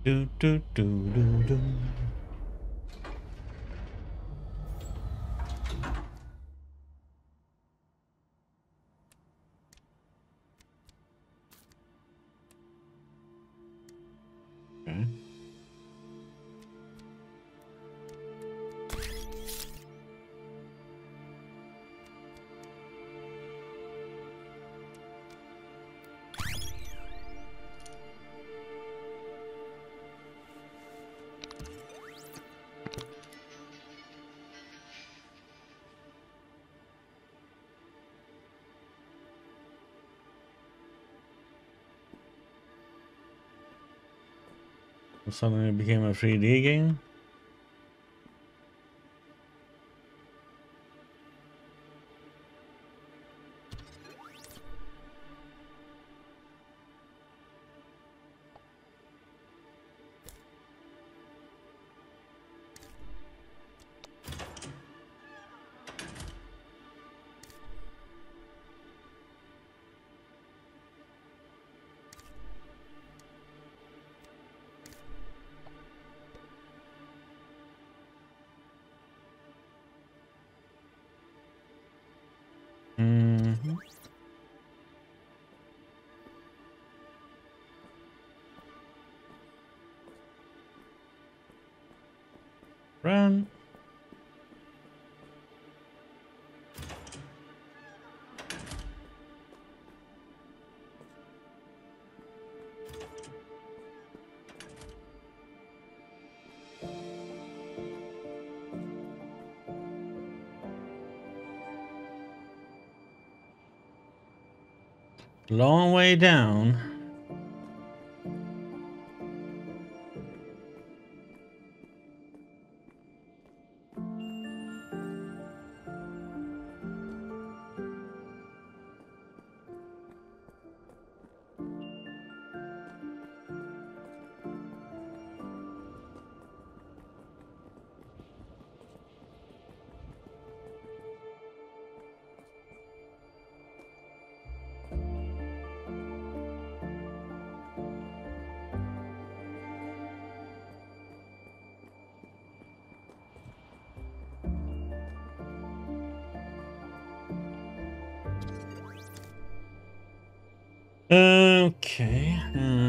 Do, do, do, do, do. Okay. Suddenly it became a 3D game. Mm-hmm. Run. Long way down. Okay.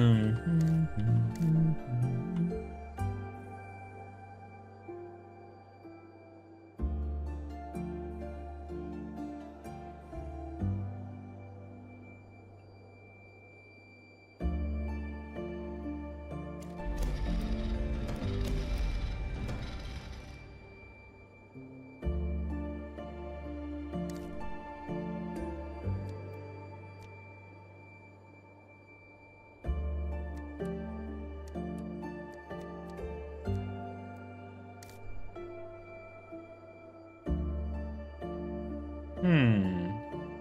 Hmm.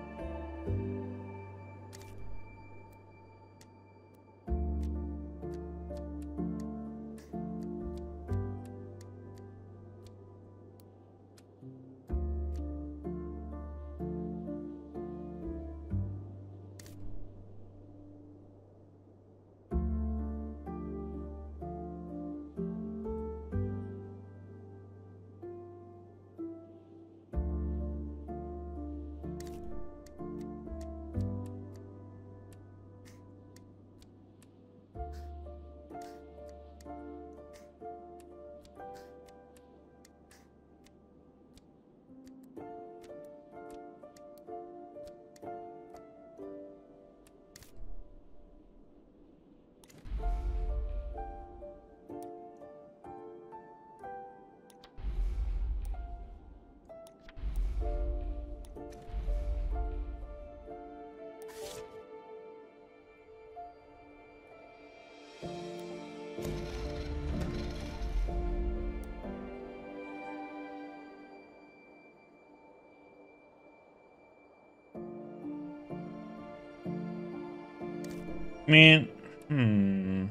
Man. Hmm.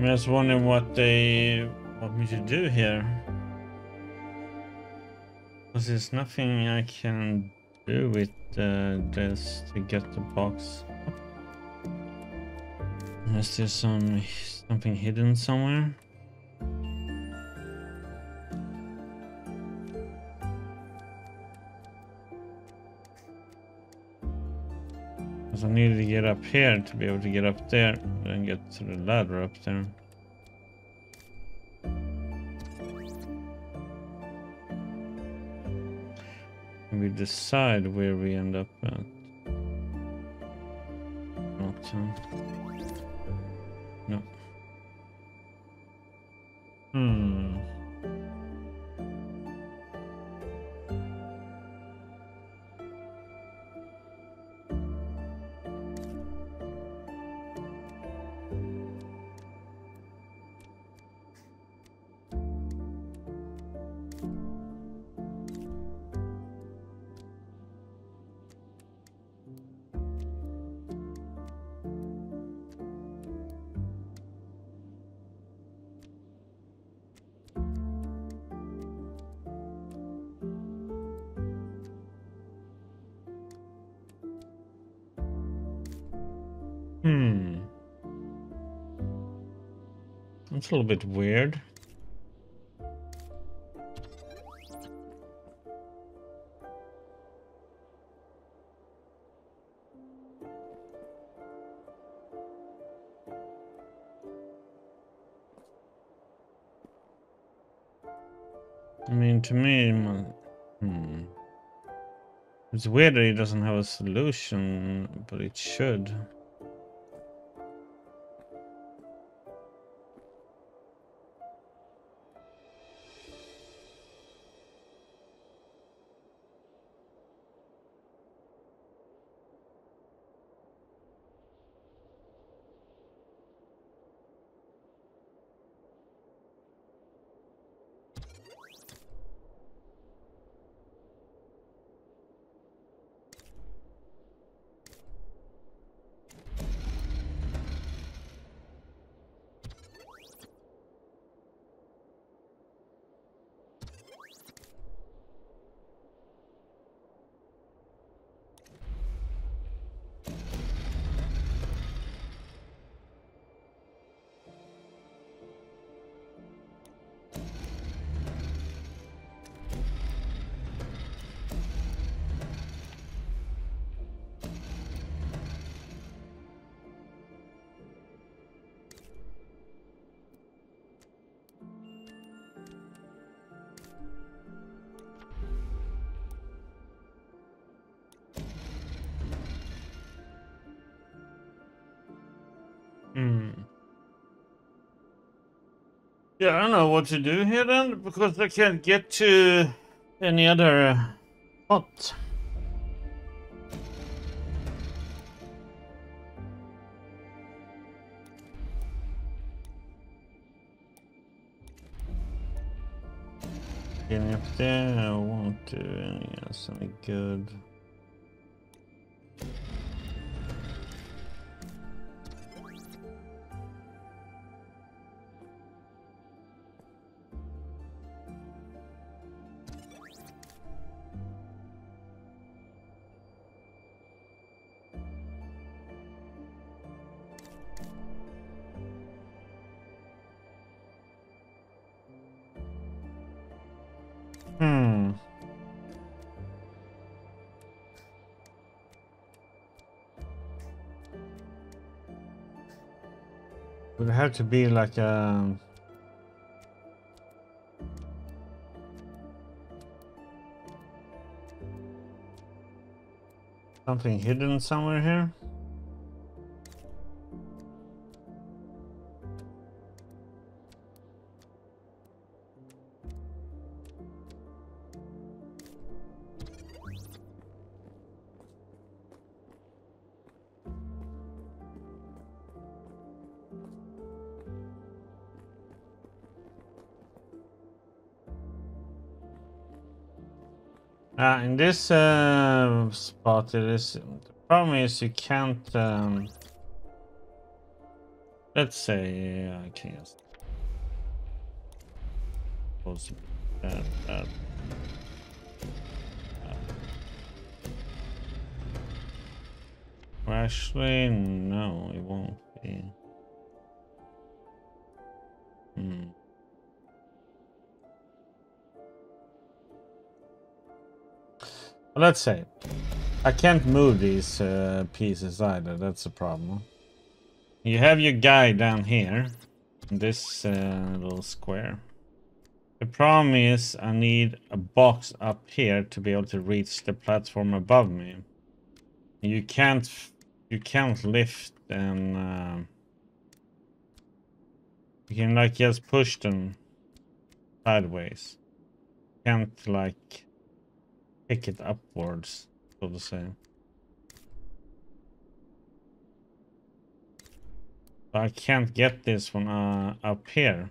I'm just wondering what they want me to do here. Because there's nothing I can do with this to get the box. Unless there's something hidden somewhere. Because I needed to get up here to be able to get up there and get to the ladder up there. And we decide where we end up at. Not no. That's a little bit weird. I mean, to me, it's weird that he doesn't have a solution, but it should. Yeah, I don't know what to do here then, because I can't get to any other spot. Getting up there, I won't do anything else any good. Would have to be like a something hidden somewhere here. In this spot, it is the problem is you can't. Let's say I can just close that. Well, actually, no, it won't be. Well, let's say I can't move these pieces either. That's a problem. You have your guy down here in this little square. The problem is I need a box up here to be able to reach the platform above me. You can't lift and you can like just push them sideways. Can't like pick it upwards, so to say. I can't get this one up here.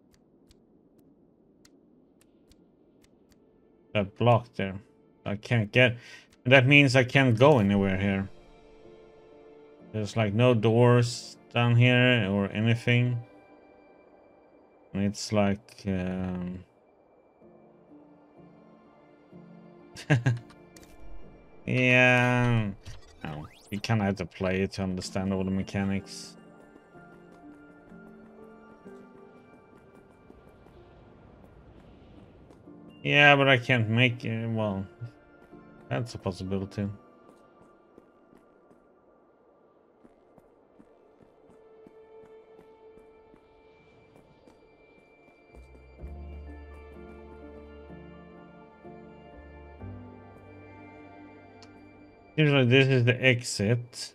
That block there. I can't get. That means I can't go anywhere here. There's like no doors down here or anything. And it's like yeah. No, you kind of have to play it to understand all the mechanics. Yeah, but I can't make it. Well, that's a possibility. Usually this is the exit.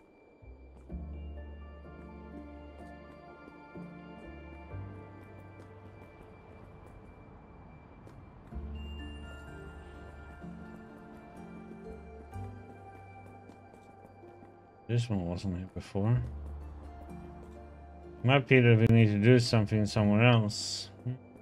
This one wasn't here before. Might be that we need to do something somewhere else.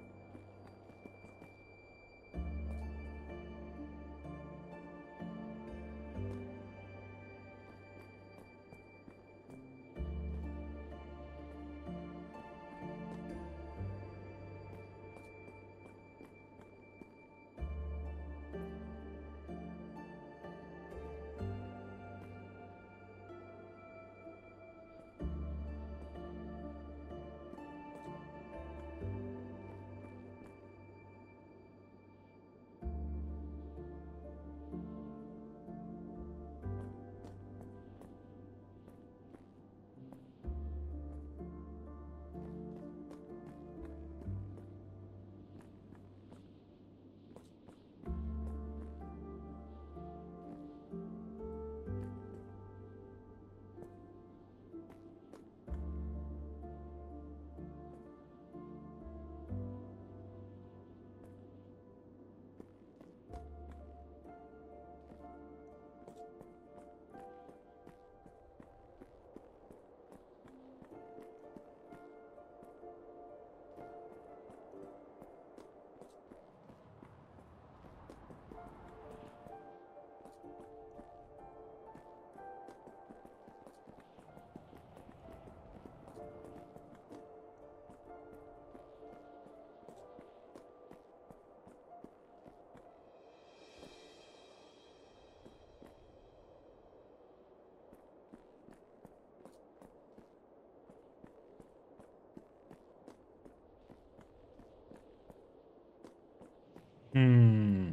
Hmm.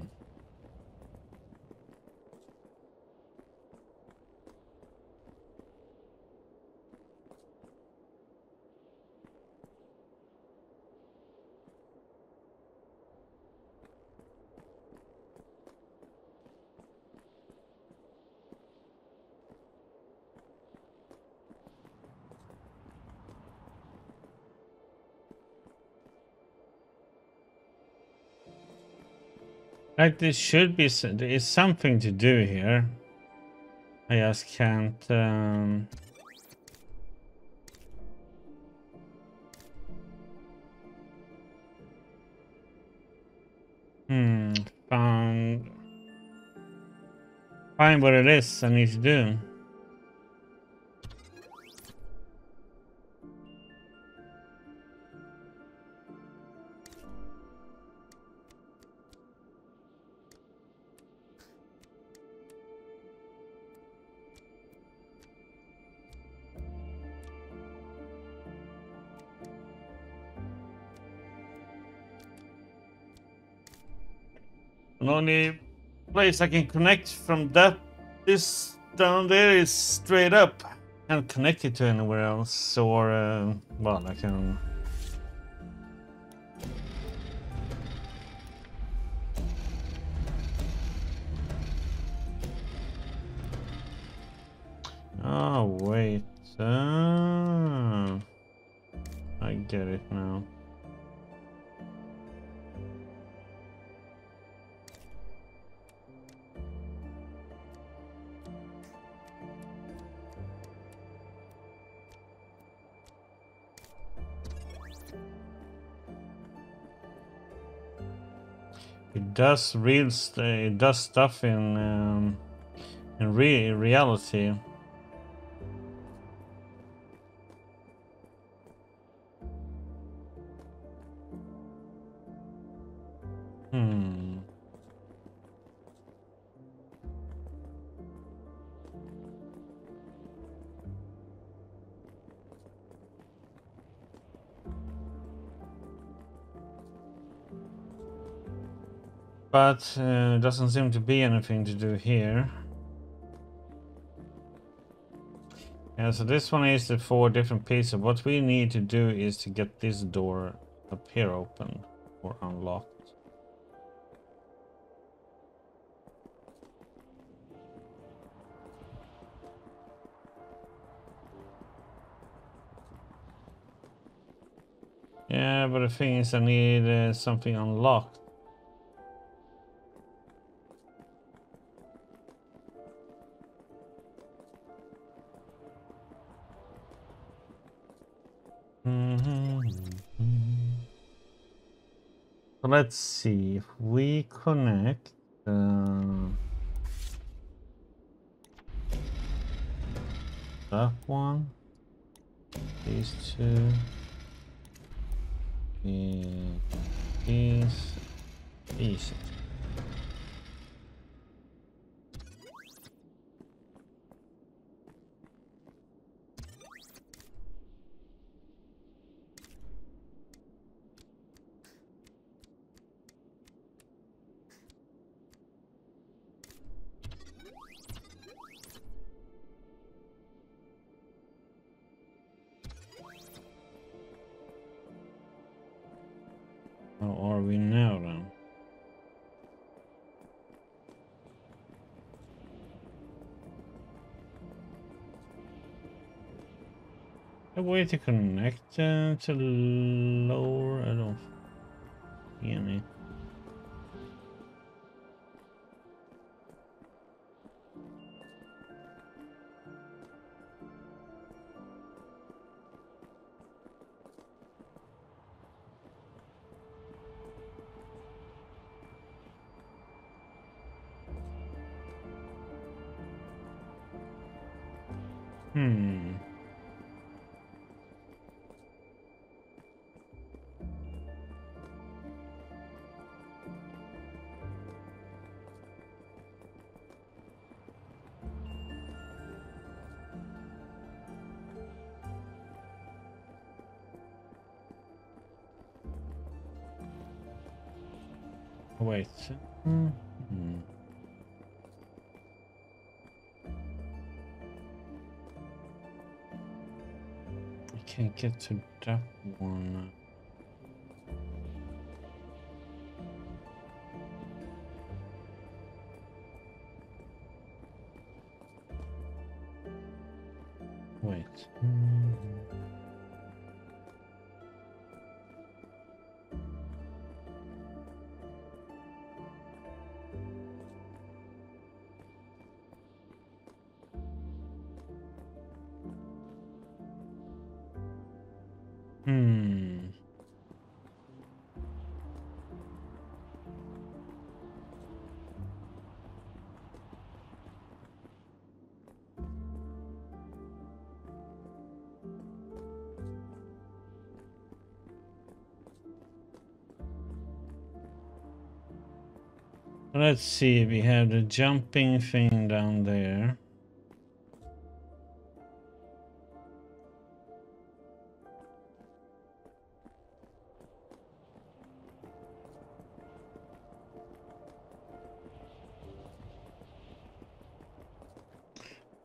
Like there should be there is something to do here. I just can't. Found. Find what it is I need to do. The only place I can connect from this down there is straight up. Can't connect it to anywhere else, or well, I can. Oh wait, I get it now. It does it does stuff in reality. Hmm. But doesn't seem to be anything to do here. Yeah, so this one is the 4 different pieces. What we need to do is to get this door up here open or unlocked. Yeah, but the thing is I need something unlocked. So let's see if we connect that one, these two, these. How are we now then? A way to connect to lower? I don't see any. Wait. I can't get to that one. Wait. Let's see, we have the jumping thing down there.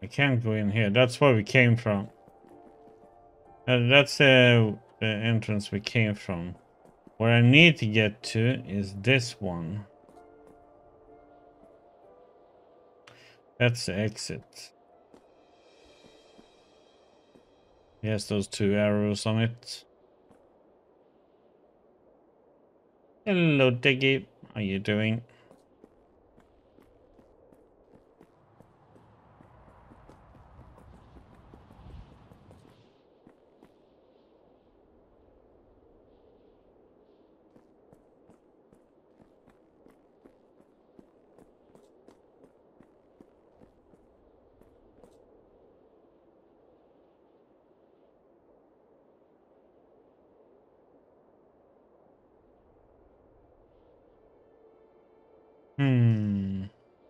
I can't go in here. That's where we came from. That's the entrance we came from. Where I need to get to is this one. That's the exit. Yes, those two arrows on it. Hello, Diggy. How you doing? Hmm.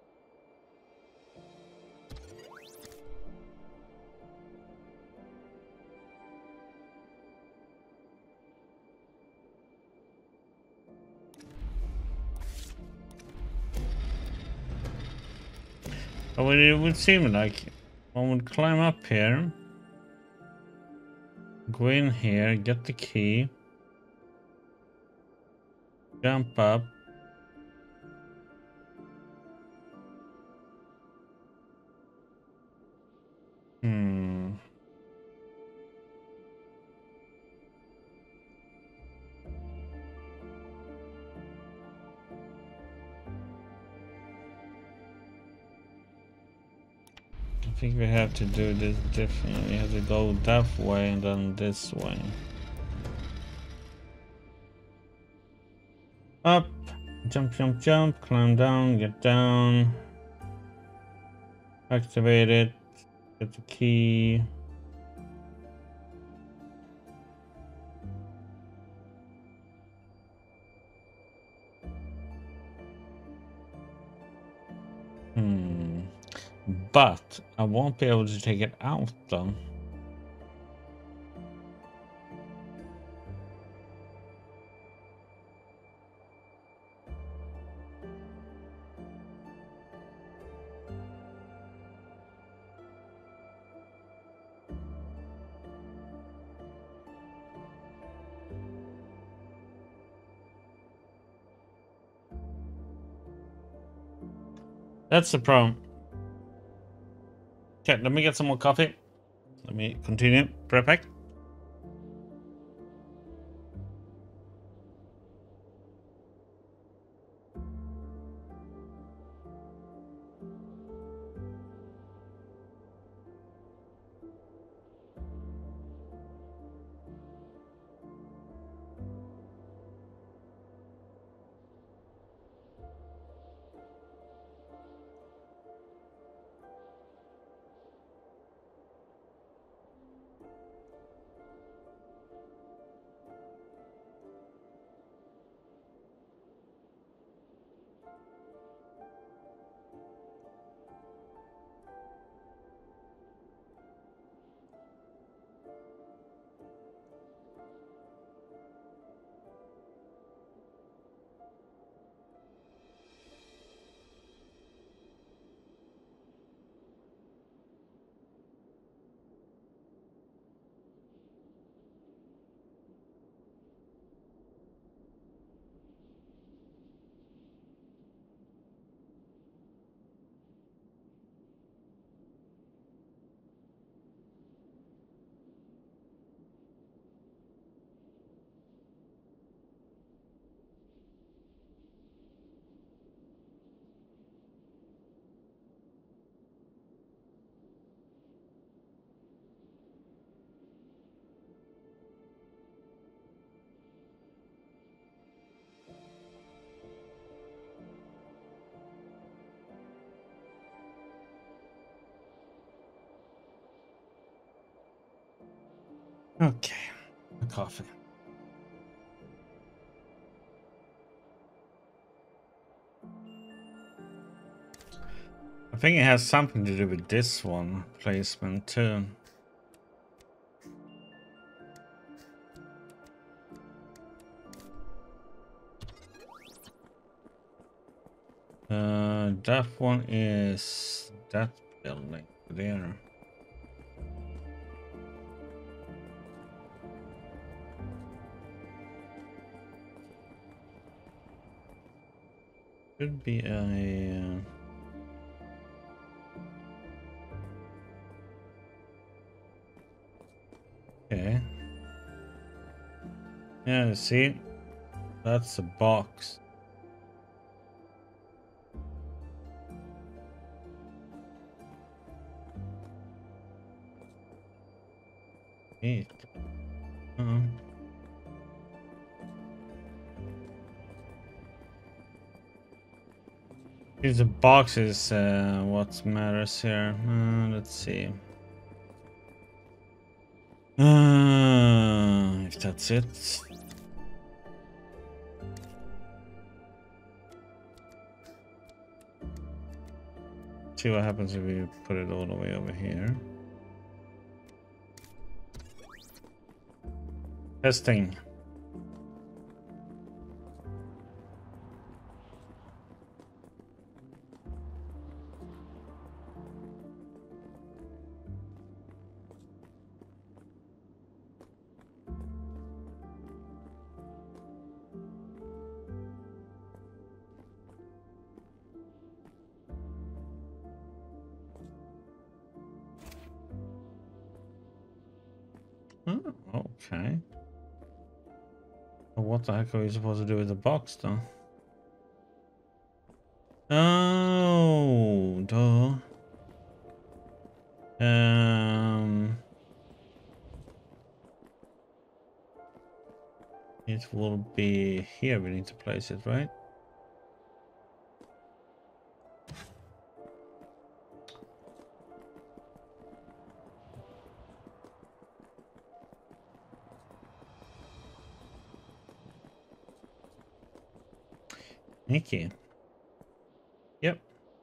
Oh, well, it would seem like one would climb up here, go in here, get the key, jump up. Hmm. I think we have to do this differently. We have to go that way and then this way. Up, jump, jump, jump, climb down, get down, activate it, get the key. But I won't be able to take it out though. That's the problem. Okay, let me get some more coffee. Let me continue. Right back. Okay, the coffee. I think it has something to do with this one placement too. That one is that building. there. Should be a... Okay. Yeah, see? That's a box. Neat. These boxes, what matters here. Let's see. If that's it. See what happens if we put it all the way over here. Testing. Oh, okay. What the heck are we supposed to do with the box, though? Oh, duh. It will be here. We need to place it, right? Okay. Yep.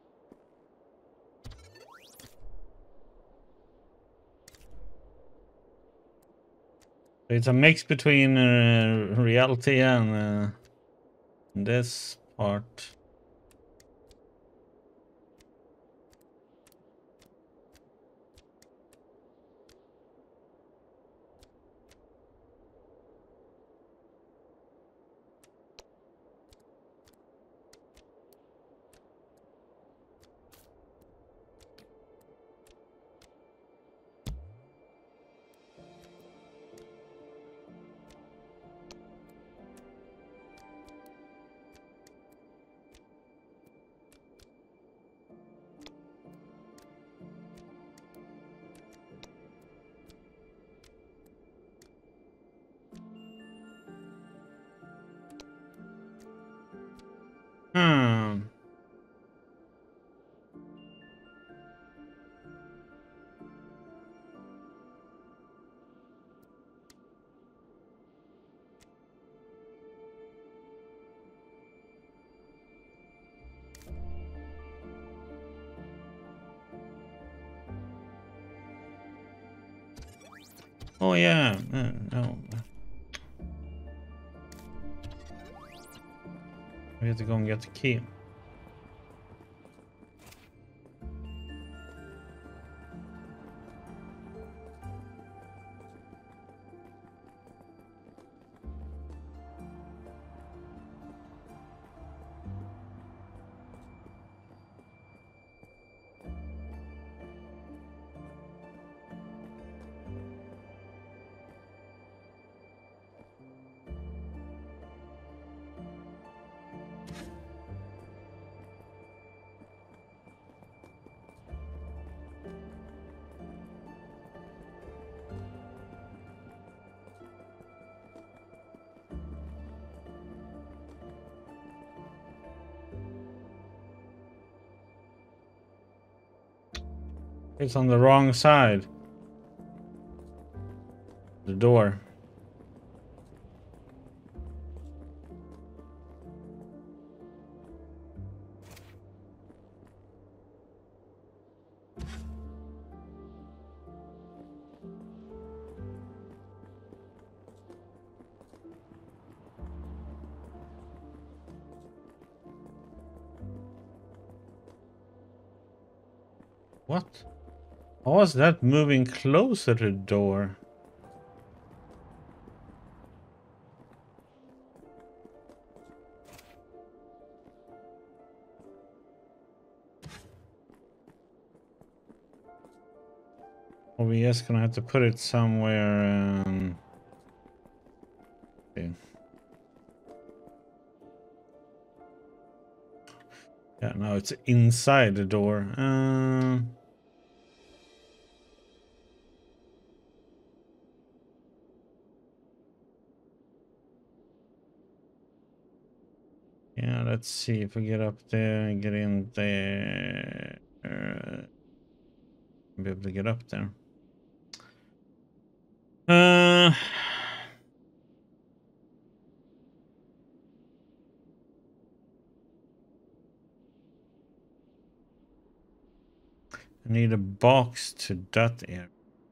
It's a mix between reality and this part. Hmm. Oh yeah. No. We have to go and get the key. It's on the wrong side. The door. What? How was that moving closer to the door? Or we just gonna have to put it somewhere. Okay. Yeah, no, it's inside the door. Yeah, let's see if we get up there and get in there. Be able to get up there. I need a box to that area.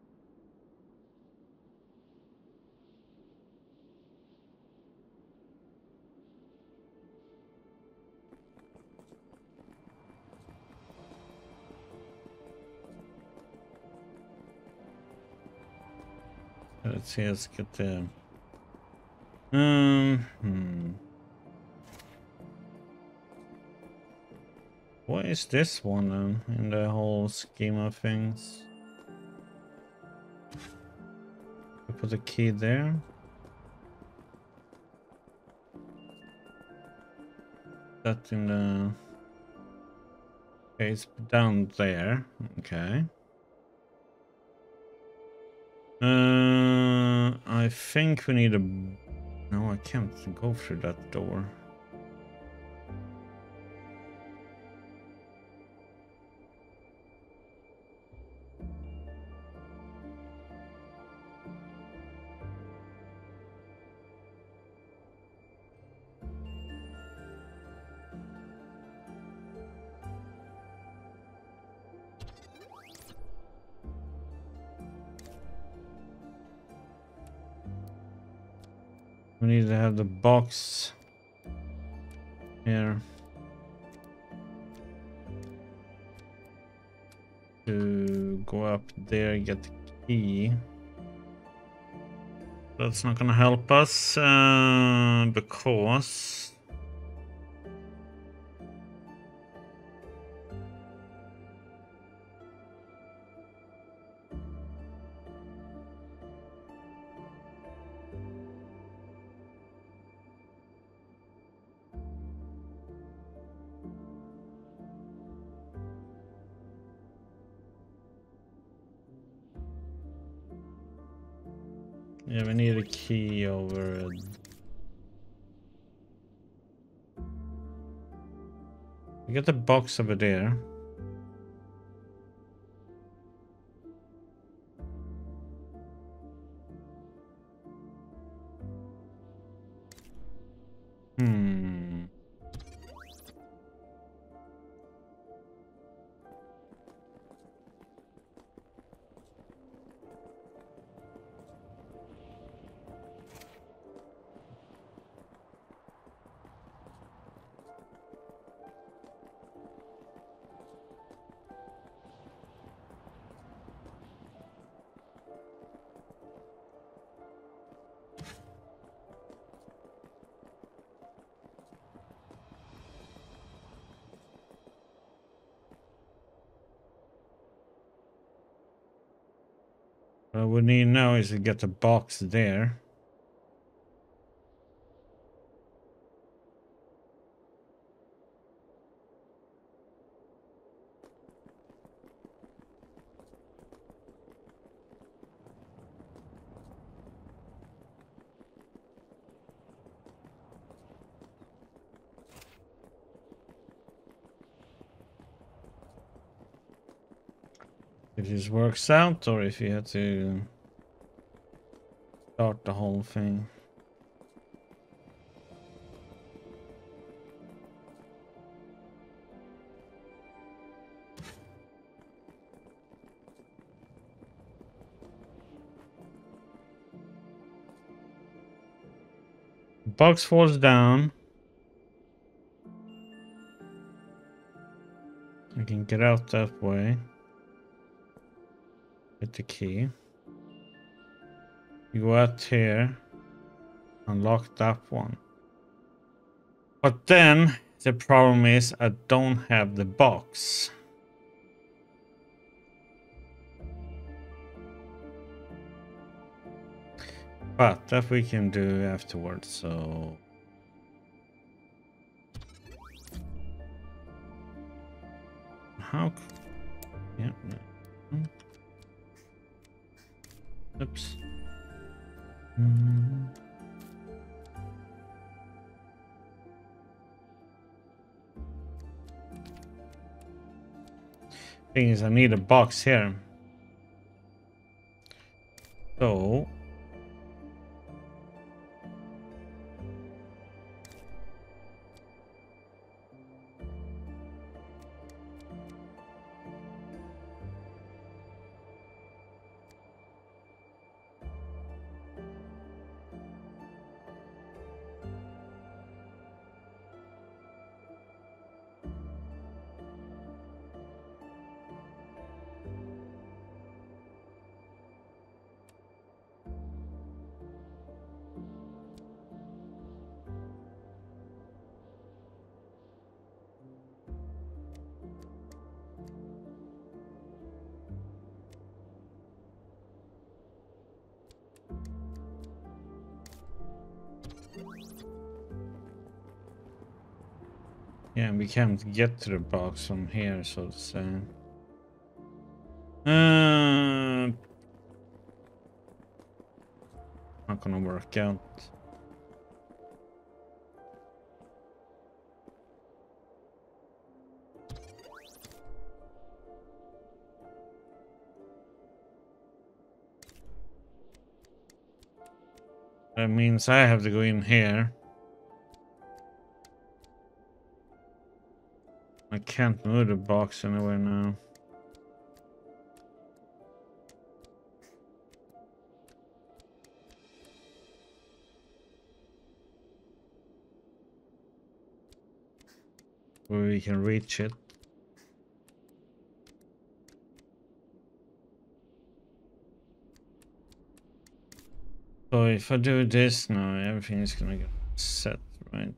Let's see, let's get there. What is this one then in the whole scheme of things? I put the key there. That in the... Okay, it's down there. Okay. I think we need a... No, I can't go through that door. We need to have the box here to go up there, get the key. That's not gonna help us because yeah, we need a key over. We got the box over there. What we need now is to get the box there. If this works out, or if you have to start the whole thing. Box falls down. I can get out that way. Get the key. You go out here. Unlock that one. But then the problem is I don't have the box. But that we can do afterwards, so... How... Yeah. Oops. Thing is, I need a box here. So... Yeah, we can't get to the box from here, so to say. Not gonna work out. That means I have to go in here. I can't move the box anywhere now. Where we can reach it. So if I do this now, everything is gonna get set, right?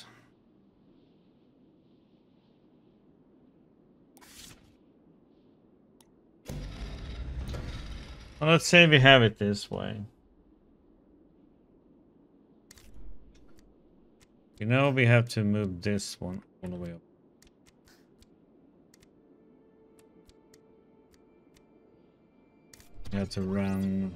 Well, let's say we have it this way. You know, we have to move this one all the way up. You have to run.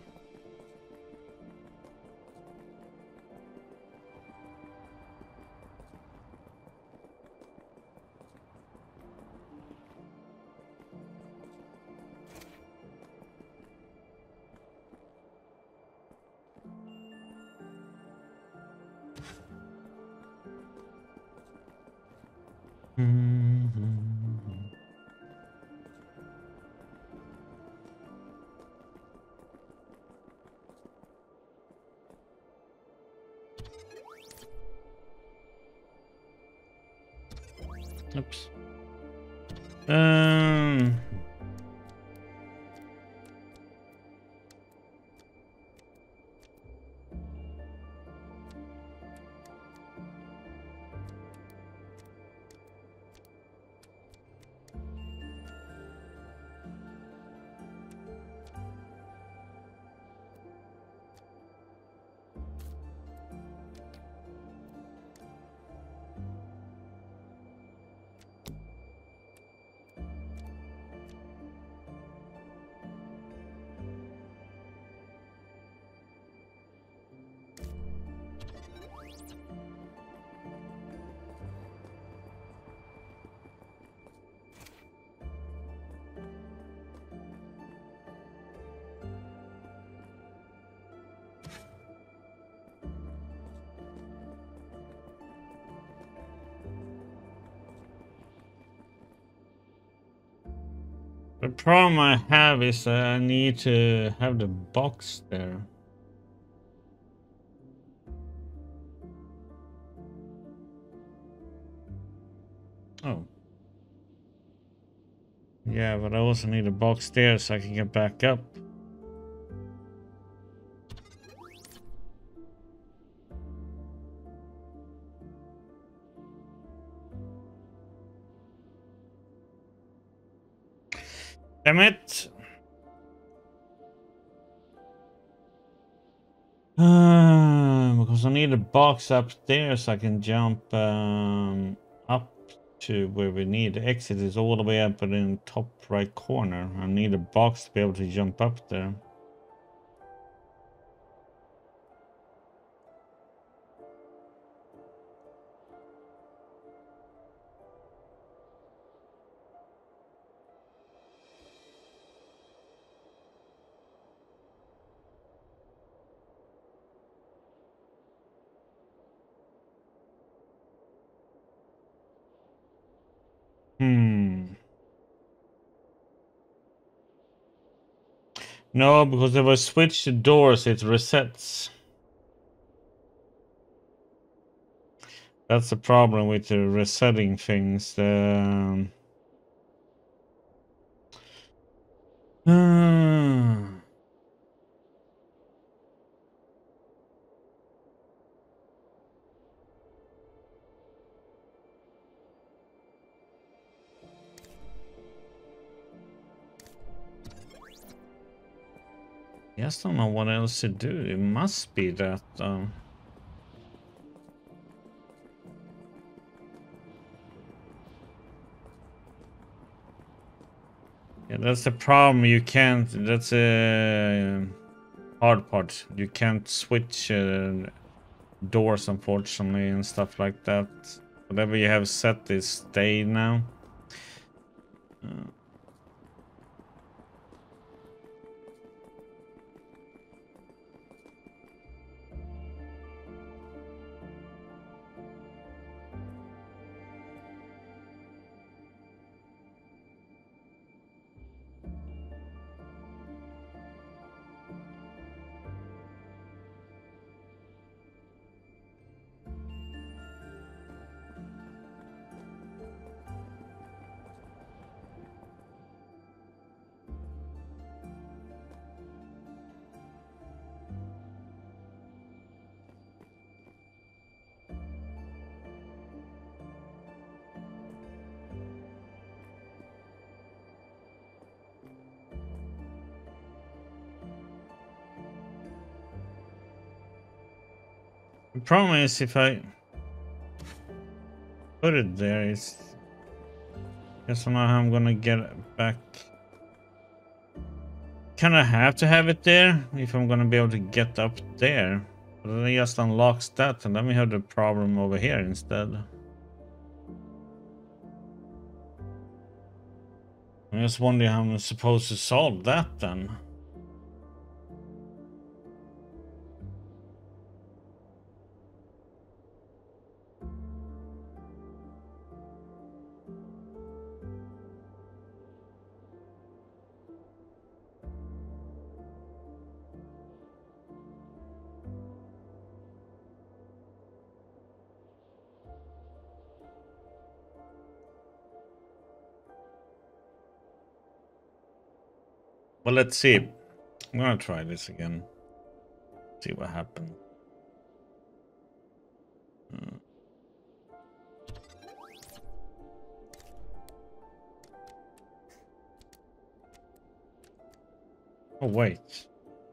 Oops. The problem I have is I need to have the box there. Oh. Yeah, but I also need a box there so I can get back up. Damn it! Because I need a box up there so I can jump up to where we need. The exit is all the way up in the top right corner. I need a box to be able to jump up there. No, because if I switch the doors, it resets. That's the problem with the resetting things. Yes, I don't know what else to do. It must be that. Yeah, that's the problem. You can't. That's a hard part. You can't switch doors, unfortunately, and stuff like that. Whatever you have set is stay now. The problem is if I put it there, it's. Guess I don't know how I'm gonna get it back. Kind of have to have it there if I'm gonna be able to get up there. But then it just unlocks that, and then we have the problem over here instead. I'm just wondering how I'm supposed to solve that then. Well, let's see. I'm gonna try this again. See what happens. Oh, wait.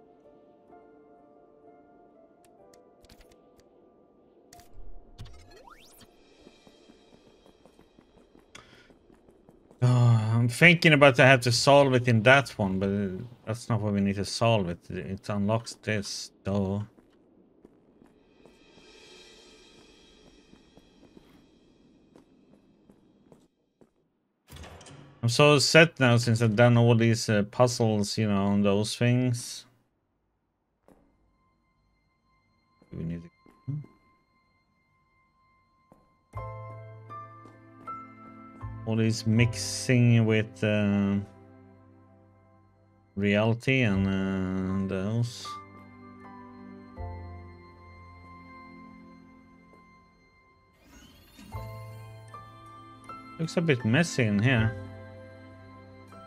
Oh, I'm thinking about I have to solve it in that one, but that's not what we need to solve it. It unlocks this, though. I'm so set now since I've done all these puzzles, you know, on those things. We need to... all these mixing with reality and those. Looks a bit messy in here.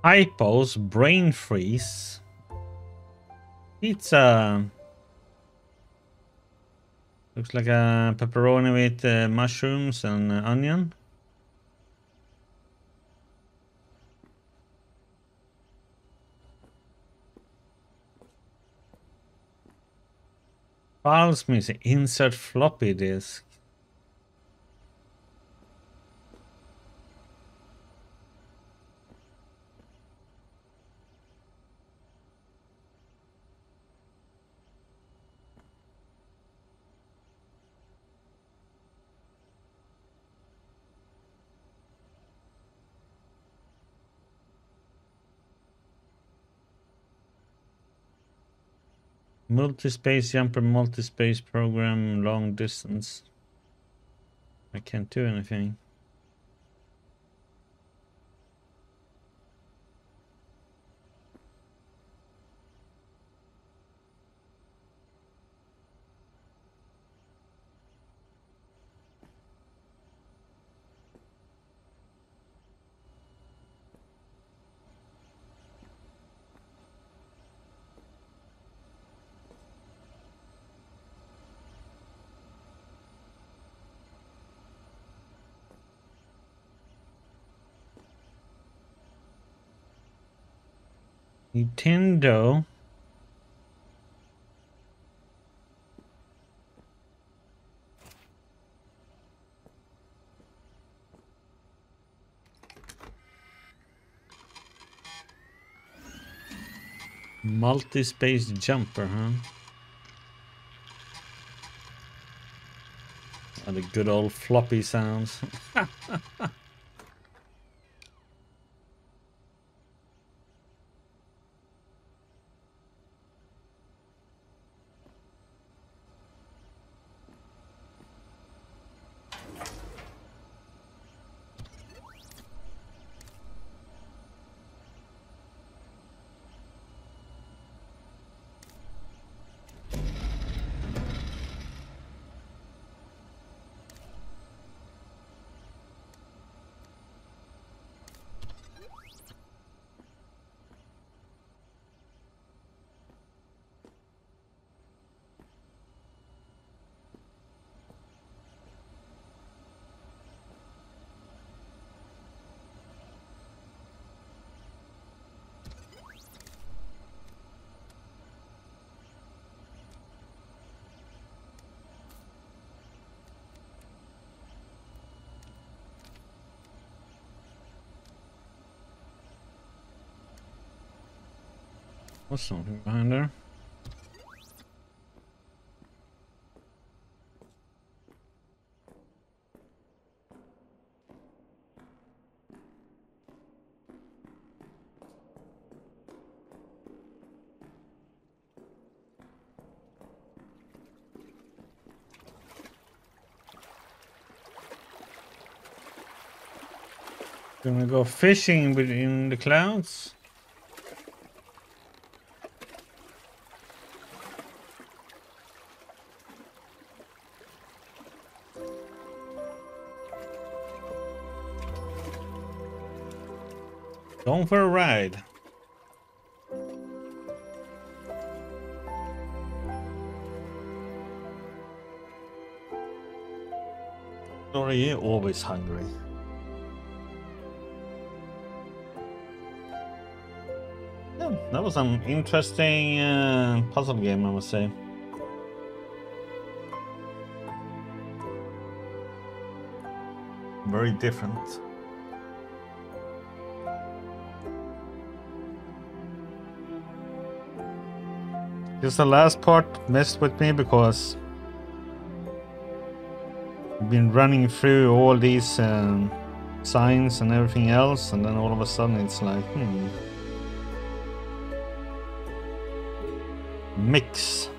Hypos, brain freeze, pizza. Looks like a pepperoni with mushrooms and onion. Files missing. Insert floppy disk. Multi-space jumper, multi-space program, long distance. I can't do anything. Nintendo. Multi-space jumper, huh? Oh, the good old floppy sounds. What's something behind there? Gonna go fishing within the clouds. Going for a ride. Or are you always hungry? Yeah, that was an interesting puzzle game, I must say. Very different. Just the last part messed with me because I've been running through all these signs and everything else, and then all of a sudden it's like, mix.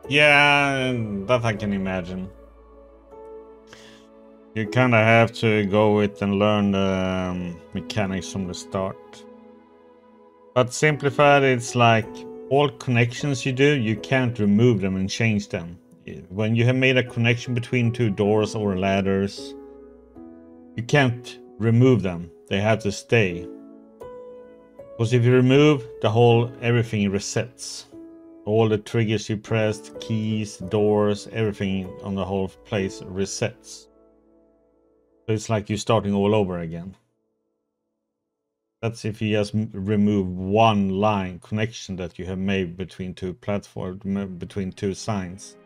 Yeah, that I can imagine. You kind of have to go with and learn the mechanics from the start. But simplified, it's like all connections you do, you can't remove them and change them. When you have made a connection between two doors or ladders, you can't remove them. They have to stay. Because if you remove, everything resets. All the triggers you pressed, keys, doors, everything on the whole place resets. So it's like you're starting all over again. That's if you just remove one line connection that you have made between two platforms, between two signs.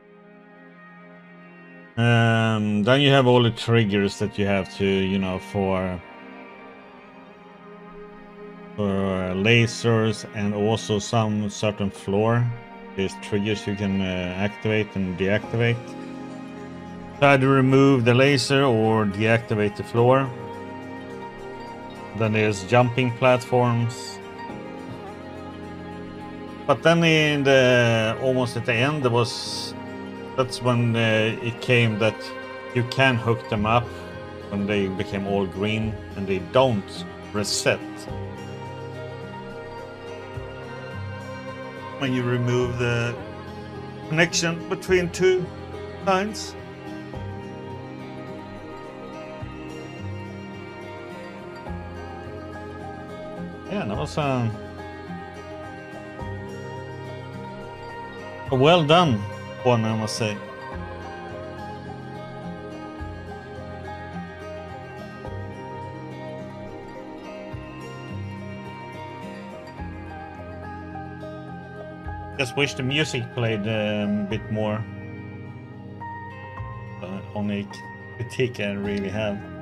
Then you have all the triggers that you have to, you know, for lasers and also some certain floor. There's triggers you can activate and deactivate. Try to remove the laser or deactivate the floor. Then there's jumping platforms. But then in the almost at the end that's when it came that you can hook them up when they became all green and they don't reset. When you remove the connection between two lines. Yeah, that was a well done one, I must say. Just wish the music played a bit more. Only critique I really have.